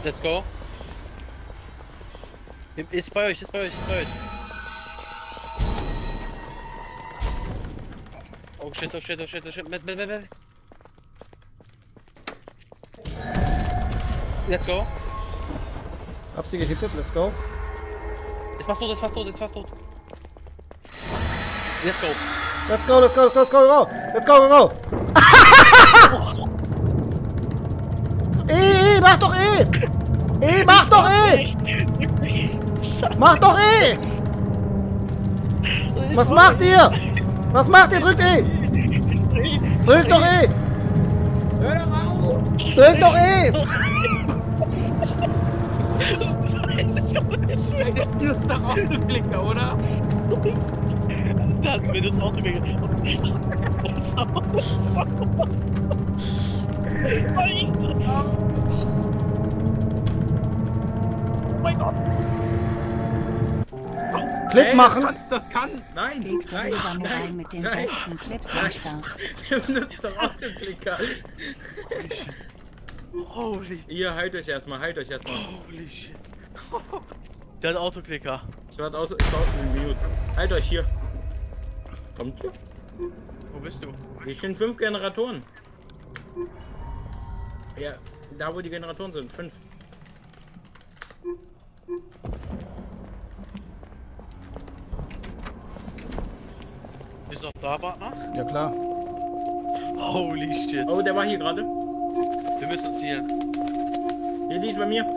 Let's go. Ist bei euch, ist bei euch, ist bei euch. Oh shit, oh shit, oh shit, oh shit. Mit. Let's go. Hab sie gehittet, let's go. Ist fast tot, ist fast tot, ist fast tot. Let's go. Let's go, let's go, let's go, let's go, let's go, go, go. Mach doch mach doch Mach doch Was macht ihr? Was macht ihr? Drückt Drückt doch Hör doch auf! Drückt doch Du bist doch Autoklicker, oder? Der hat mir das Auto gegeben. Oh mein Gott. Clip machen. Das kann. Nein. Der Samurai mit den besten Clips am Start. Der benutzt doch Autoklicker. Holy. Ihr heilt euch erstmal, Holy shit. Der hat Autoklicker. Ich warte aus in Minuten. Halt euch hier. Kommt ihr? Wo bist du? Hier stehen 5 Generatoren. Ja, da wo die Generatoren sind, 5. Bist du noch da, Partner? Ja klar. Holy shit. Oh, der war hier gerade. Wir müssen uns hier. Hier liegt bei mir.